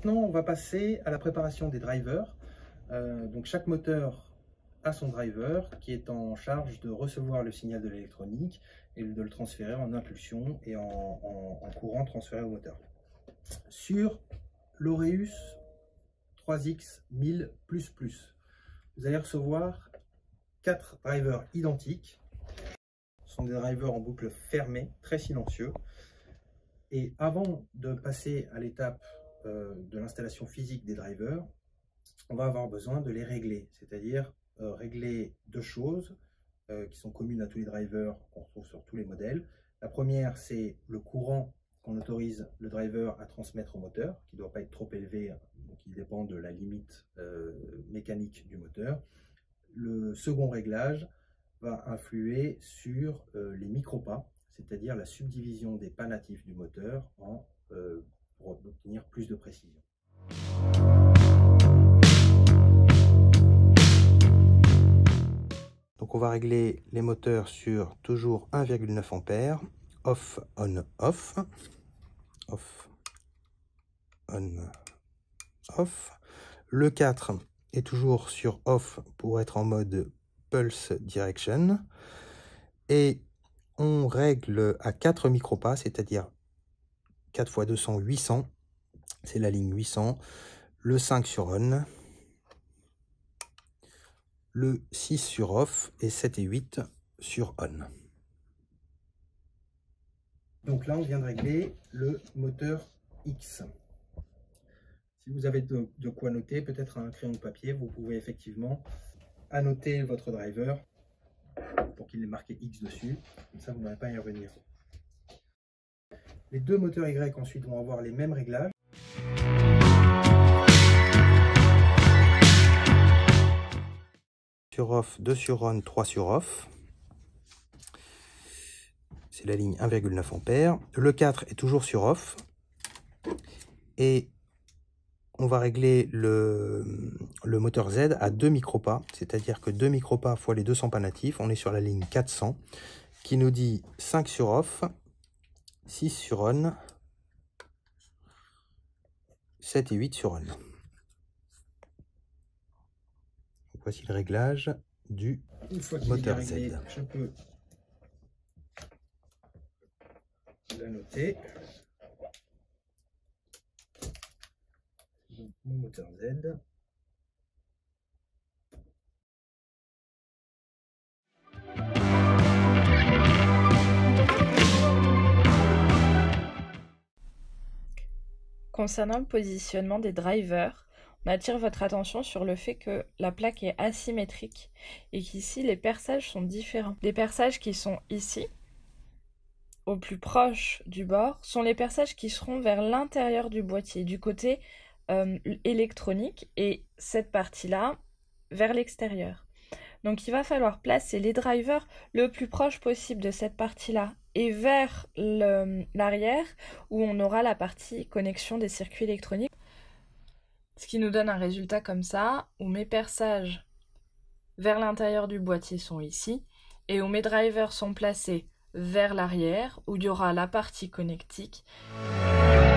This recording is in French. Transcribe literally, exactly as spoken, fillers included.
maintenant, on va passer à la préparation des drivers. Euh, donc chaque moteur a son driver qui est en charge de recevoir le signal de l'électronique et de le transférer en impulsion et en, en, en courant transféré au moteur. Sur l'Aureus trois X mille plus plus, vous allez recevoir quatre drivers identiques. Ce sont des drivers en boucle fermée, très silencieux. Et avant de passer à l'étape euh, de l'installation physique des drivers, on va avoir besoin de les régler, c'est-à-dire euh, régler deux choses euh, qui sont communes à tous les drivers qu'on retrouve sur tous les modèles. La première, c'est le courant qu'on autorise le driver à transmettre au moteur, qui ne doit pas être trop élevé, donc il dépend de la limite euh, mécanique du moteur. Le second réglage va influer sur euh, les micropas, c'est-à-dire la subdivision des pas natifs du moteur en, euh, pour obtenir plus de précision. Donc on va régler les moteurs sur toujours un virgule neuf ampères, off, on, off, off, on, off. Le quatre est toujours sur off pour être en mode pulse direction. Et on règle à quatre micropas, c'est-à-dire quatre fois deux cents, huit cents. C'est la ligne huit cents. Le cinq sur on. Le six sur off et sept et huit sur on. Donc là, on vient de régler le moteur X. Si vous avez de, de quoi noter, peut-être un crayon de papier, vous pouvez effectivement annoter votre driver pour qu'il ait marqué X dessus. Comme ça, vous n'aurez pas à y revenir. Les deux moteurs Y ensuite vont avoir les mêmes réglages. Sur off, deux sur on, trois sur off. C'est la ligne un virgule neuf ampères. Le quatre est toujours sur off. Et on va régler le, le moteur Z à deux micropas. C'est-à-dire que deux micropas fois les deux cents pas natifs. On est sur la ligne quatre cents qui nous dit cinq sur off, six sur on, sept et huit sur on. Voici le réglage du Une fois moteur réglé, Z. Je peux la noter. Donc, mon moteur Z. Concernant le positionnement des drivers, on attire votre attention sur le fait que la plaque est asymétrique et qu'ici les perçages sont différents. Les perçages qui sont ici, au plus proche du bord, sont les perçages qui seront vers l'intérieur du boîtier, du côté euh, électronique, et cette partie-là vers l'extérieur. Donc il va falloir placer les drivers le plus proche possible de cette partie-là et vers l'arrière où on aura la partie connexion des circuits électroniques. Ce qui nous donne un résultat comme ça, où mes perçages vers l'intérieur du boîtier sont ici, et où mes drivers sont placés vers l'arrière, où il y aura la partie connectique.